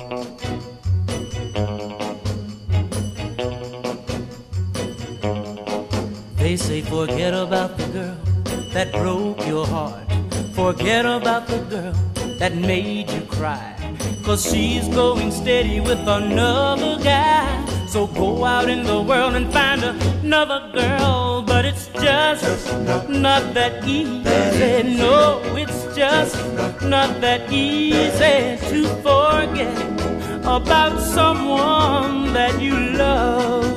They say forget about the girl that broke your heart. Forget about the girl that made you cry. 'Cause she's going steady with another guy. So go out in the world and find another girl. But it's just not that easy. No, it's just not that easy to forget about someone that you love.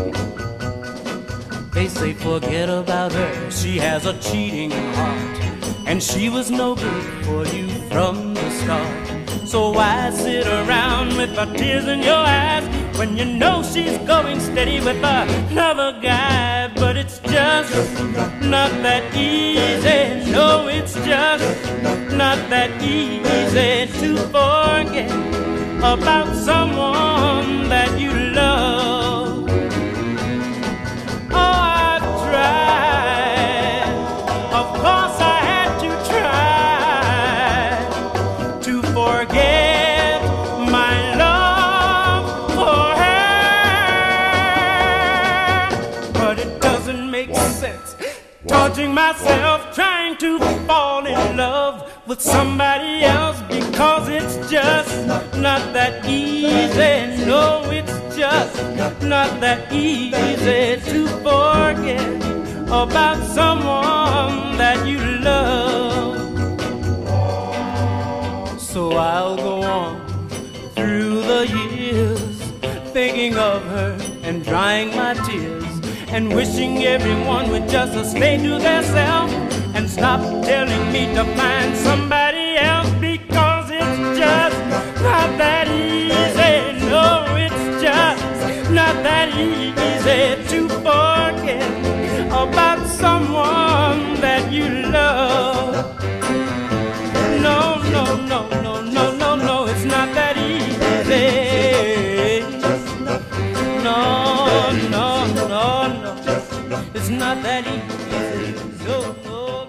They say forget about her, she has a cheating heart, and she was no good for you from the start. So why sit around with the tears in your eyes when you know she's going steady with another guy? But it's just not that easy. No, it's just not that easy to forget about someone that you love. Oh, I tried. Of course I had to try to forget my love for her. But it doesn't make sense torturing myself trying to fall in love with somebody else, because it's just not that easy. No, it's just not that easy to forget about someone that you love. So I'll go on through the years thinking of her and drying my tears and wishing everyone would just stay to themselves and stop telling me to find somebody else, because it's just not that easy. No, it's just not that easy to forget about someone that you love. No, no, no, no, no, no, no, it's not that easy. No, no, no, no, it's not that easy. No, no.